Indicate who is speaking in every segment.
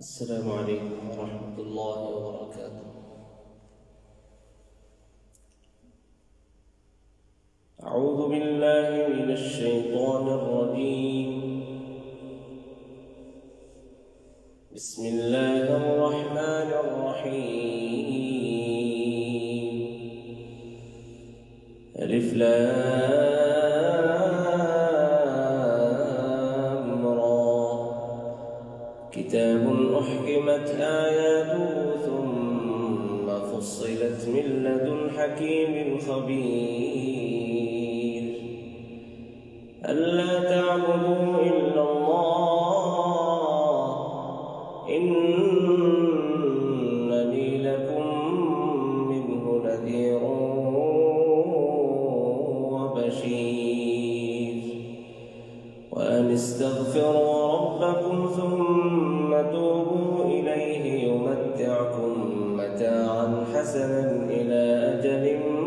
Speaker 1: السلام عليكم ورحمة الله وبركاته. أعوذ بالله من الشيطان الرجيم. بسم الله الرحمن الرحيم. ألف لام را. كتاب أحكمت آياته ثم فصلت من لدن حكيم خبير. ألا تعبدوا إلا الله إنني لكم منه نذير وبشير. وأن استغفروا ربكم ثم توبوا إليه يمتعكم متاعا حسنا إلى أجل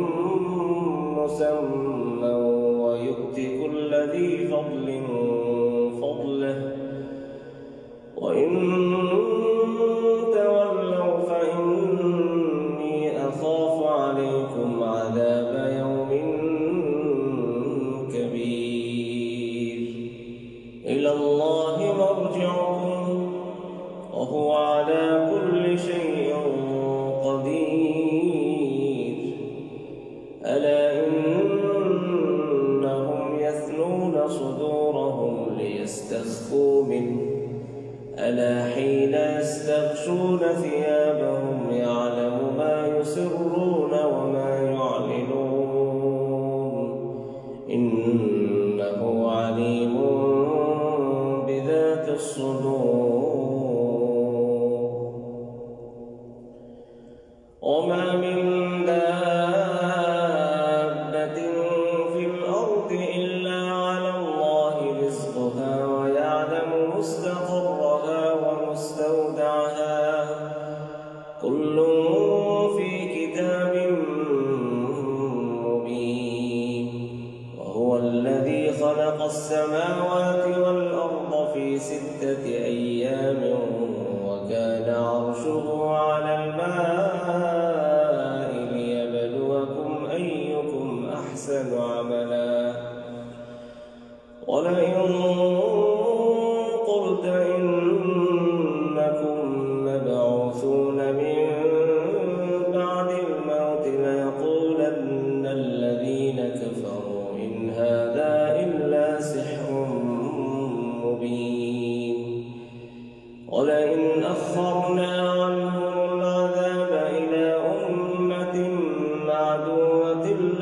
Speaker 1: مسمى ويؤت كل ذي فضل فضله وإن تولوا فإني أخاف عليكم عذاب يوم كبير. إلى الله مرجعكم وهو على كل شيء قدير. ألا إنهم يثنون صدورهم ليستخفوا منه ألا حين يستغشون ثيابهم يعلم ما يسرون وما يعلنون إنه عليم بذات الصدور. وما من دابة في الأرض إلا على الله رزقها ويعلم مستقرها ومستودعها كل في كتاب مبين. وهو الذي خلق السماوات والأرض في 6 أيام وكان عرشه على الماء ليبلوكم أيكم أحسن عملا. ولئن قلت إنكم مبعوثون من بعد الموت ليقولن الذين كفروا إن هذا إلا سحر مبين. ولئن أخرنا عنهم العذاب إلى أمة معدودة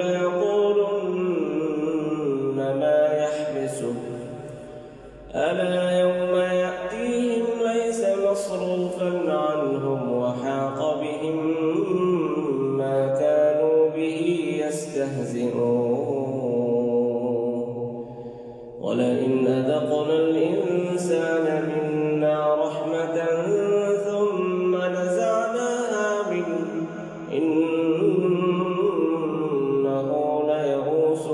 Speaker 1: ليقولن ما يحبسه ألا يوم يأتيهم ليس مصروفا عنهم وحاق بهم ما كانوا به يستهزئون. ولئن أذقنا الإنسان منا رحمة ثم نزعناها منه إنه ليئوس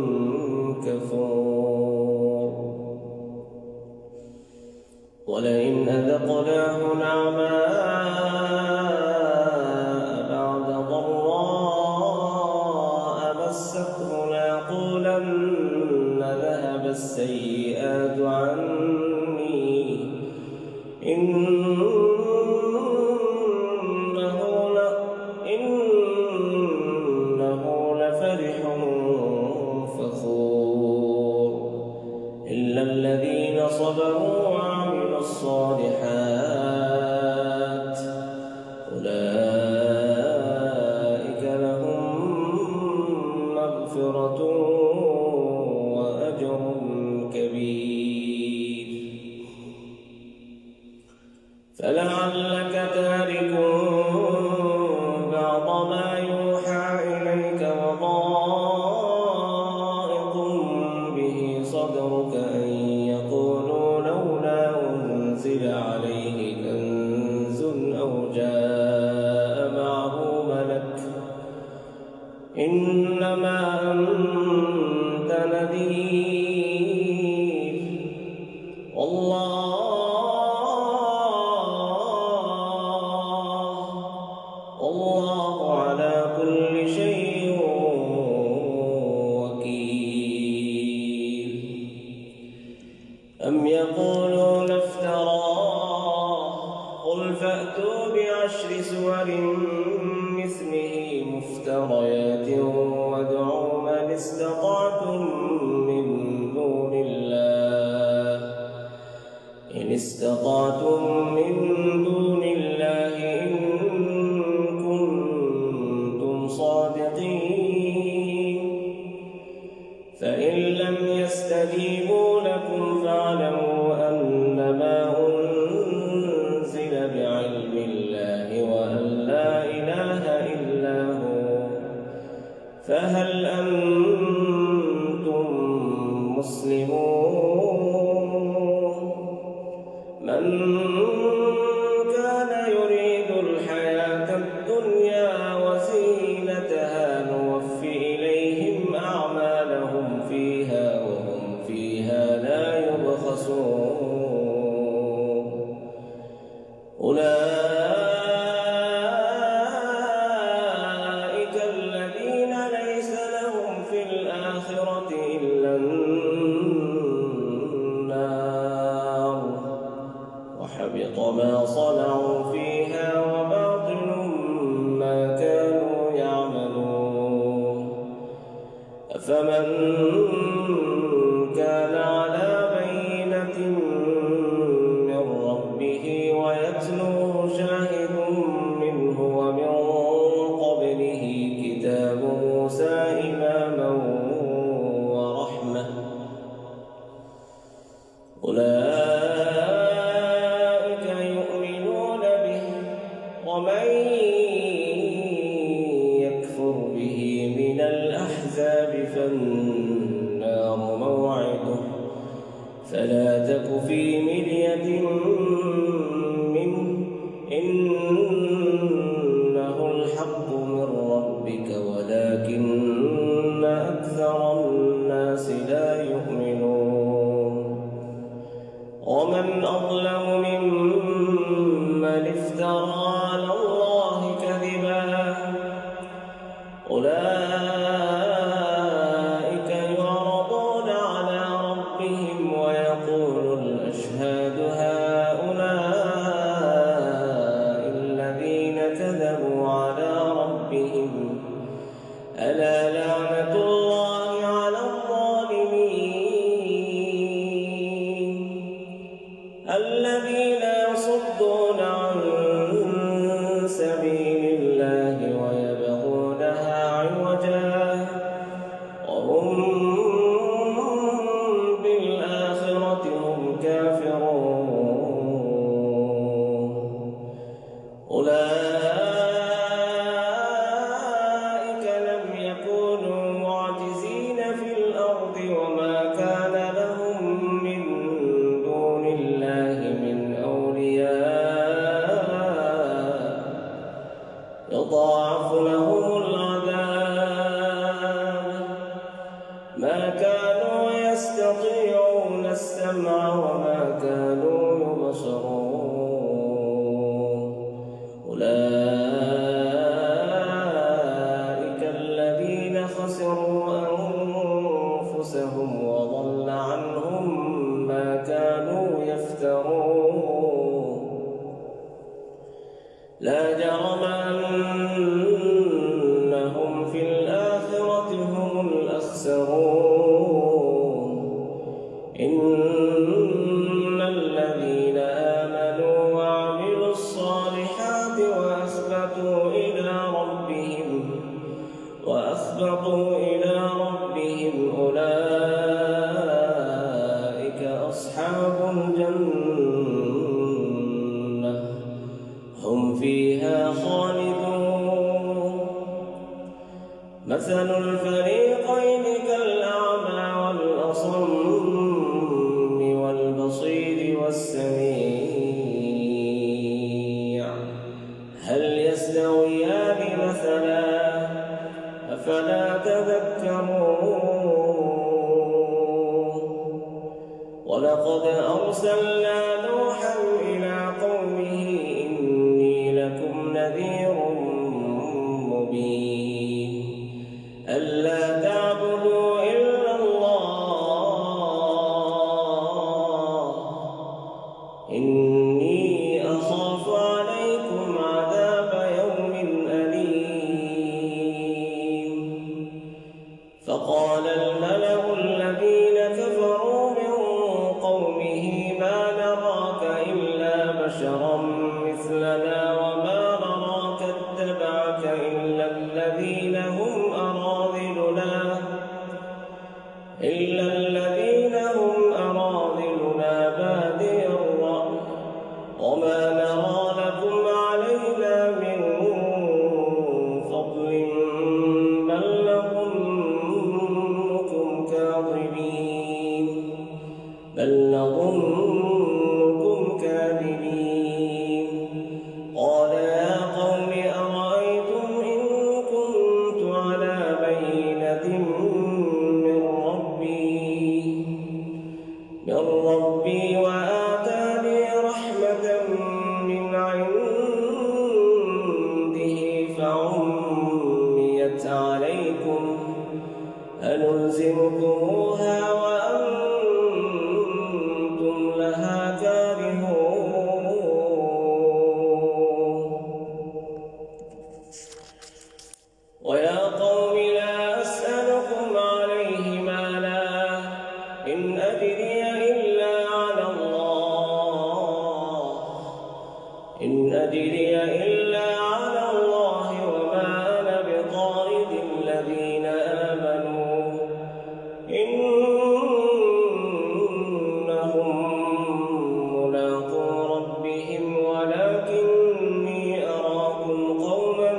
Speaker 1: كفور. ولئن أذقناه نعماء بعد ضراء مسته ليقولن ذهب السيئات عني إنه لفرح فخور. إلا الذين صبروا وعملوا الصالحات أولئك لهم مغفرة وأجر كبير. فلعلك تارك بعض ما يوحى إليك وضائق به صدرك أن يقولوا لولا أنزل عليه كنز أو جاء معه ملك إنما أنت يقولون افتراه قل فأتوا ب10 سور مثله مفتريات وادعوا من استطعتم من دون الله إن استطعتم من دون الله إن كنتم صادقين فإن لم يستجيبوا لكم فاعلموا أنما أنزل بعلم الله وأن لا إله إلا هو فهل أنتم مسلمون من كان يريد الحياة الدنيا وزينتها نوفي إليهم أعمالهم فيها وهم فيها لا يبخسون أولئك الذين ليس لهم في الآخرة إلا النار وحبط ما صنعوا فيها وباطل ما كانوا يعملون أفمن كان على بينة من ربه ويتلوه شاهد منه ومن قبله كتاب موسى إماما ورحمة أولئك يؤمنون به ومن يكفر به من الأحزاب فالنار موعده فلا تك في مرية منه إنه الحق من ربك ولكن أكثر الناس لا يؤمنون ومن أظلم ممن افترى على الله كذبا أولئك يعرضون على ربهم ويقول الأشهاد هؤلاء الذين كذبوا على ربهم ألا لعنة الله على الظالمين الذين يصدون عن سبيل الله ويبغونها عوجا وهم بالآخرة هم كافرون أولئك لم يكونوا معجزين في الأرض وما كان لهم من دون الله من أولياء يضاعف لهم العذاب ما كانوا يستطيعون السمع وما كانوا يبصرون أولئك الذين خسروا أنفسهم وضل عنهم ما كانوا يفترون لا جرم أنهم في الآخرة هم الأخسرون إن الذين آمنوا وعملوا الصالحات وأخبطوا إلى ربهم أولئك أصحاب الجنة هم فيها خالدون مثل الفريقين كالأعمى والأصم والبصير والسميع هل يستويان مثلا أفلا تذكرون ولقد أرسلنا نوحا إلى قومه إني لكم نذير مبين ألا تعبدوا إلا الله وقال الملأ الذين كفروا من قومه ما نراك إلا بشرا مثلنا وما نراك اتبعك إلا الذين هم أراذلنا بادي الرأي وما نرى لكم علينا من فضل بل نظنكم كاذبين قال يا قوم أرأيتم إن كنت على بينة من ربي وآتاني رحمة من عنده فعميت عليكم أنلزمكموها وأنتم لها كارهون ويا قوم لا أسألكم عليه مالا إن أجري إلا على الله وما أنا بطارد الذين آمنوا إنهم ملاقو ربهم ولكني أراكم قوما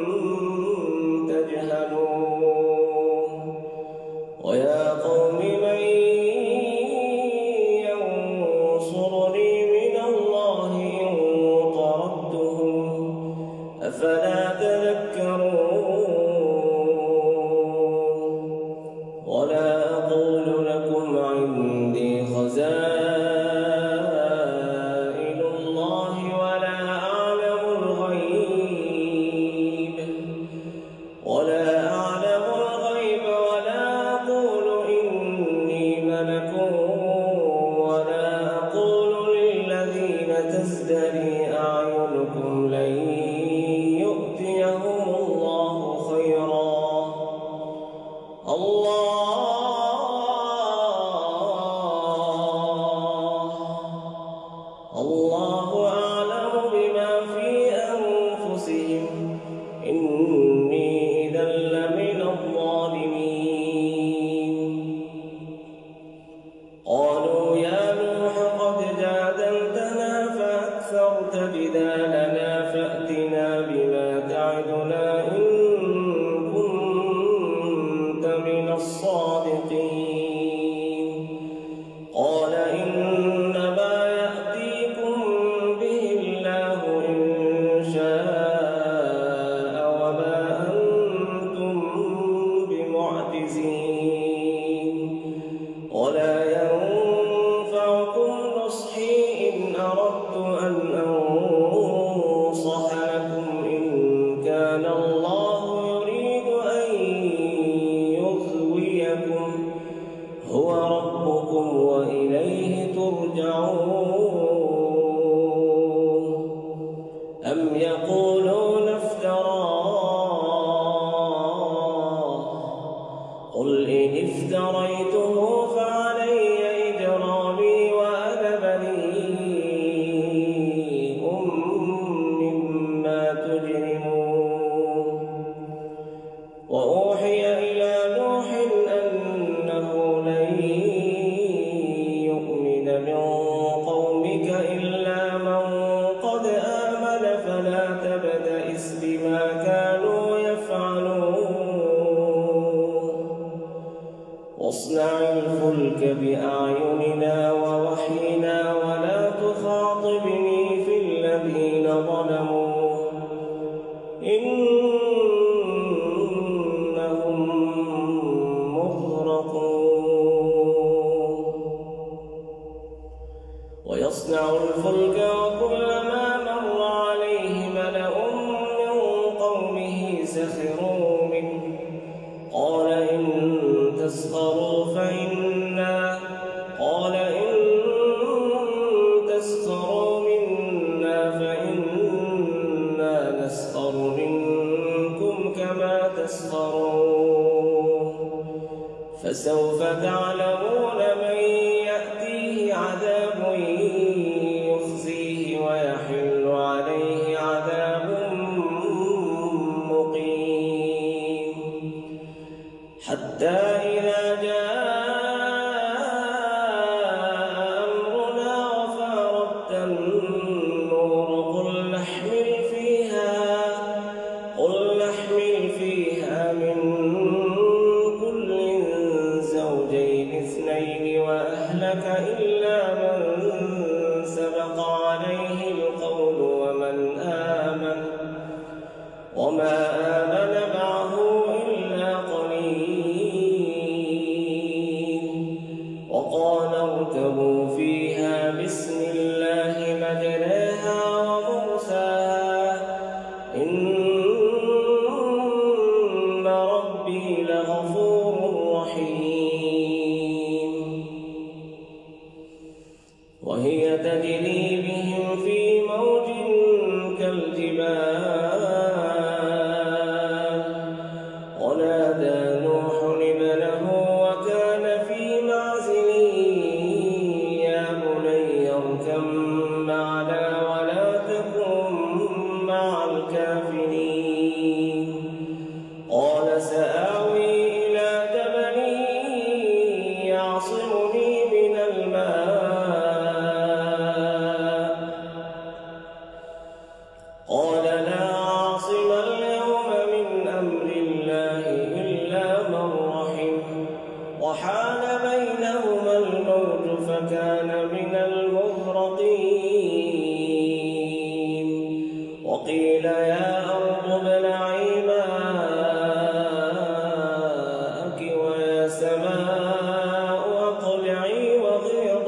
Speaker 1: تجهلون ويا قوم من ينصرني من الله إن طردتهم أفلا تذكرون ولا أقول لكم عندي خزائن الله ولا أعلم الغيب ولا أقول إني ملك ولا أقول للذين تزدري أعينكم لن يؤتيهم الله خيرا الله أعلم بما في أنفسهم إني إذا لمن الظالمين قالوا يا نوح قد جادلتنا فأكثرت جدالنا فأتنا بما تعدنا إن كنت من الصادقين قال إنما يأتيكم به الله إن شاء وما أنتم بمعجزين ولا ينفعكم نصحي إن أردت أن أنصح لكم إن كان الله يريد أن يغويكم هو ربكم وإليه ترجعون أم يقولون افتراه قل إن افتريته فعلي إجرامي وأنا بريء مما تجرمون وأوحي إلى نوح أنه لن يؤمن من قومك إلا من قد آمن فلا تبتئس بما كانوا يفعلون واصنع الفلك بأعيننا ووحينا ولا تخاطبني في الذين ظلموا إنهم مغرقون ويصنع الفلك وكلما مر عليه ملأ من قومه سخروا منه قال إن تسخروا منا فإنا نسخر منكم كما تسخرون فسوف تعلمون من يأتيه عذاب يخزيه ويحل عليه عذاب مقيم. حتى إذا جاء أمرنا وفارت النور قل نحمل فيها من كل زوجين اثنين وأهلك إلا من سبق عليه القول وما آمن معه إلا قليل. وقال اركبوا فيها بسم الله مجراها ومرساها إن ربي لغفور رحيم. وهي تجري بهم في موج كالجبال ونادى نوح ابنه وكان في معزل يا بني اركب معنا ولا تكن مع الكافرين. قال سآوي إلى جبل يعصمني من الماء قال لا عاصم اليوم من أمر الله إلا من رحم وحال بينهما الموج فكان من المغرقين. وقيل يا أرض ابلعي ماءك ويا سماء أقلعي وغيض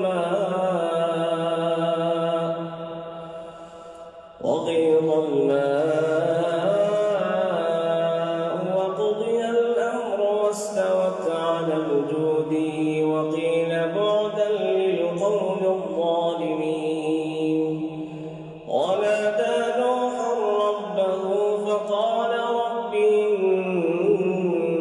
Speaker 1: الماء وقضي الأمر واستوت على الجود وقيل بعدا للقوم الظالمين. ونادى نوح ربه فقال رب إن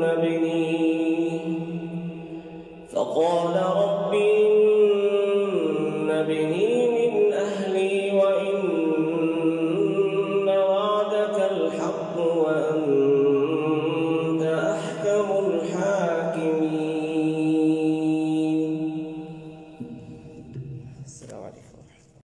Speaker 1: ابني من أهلي وإن وعدك الحق وأنت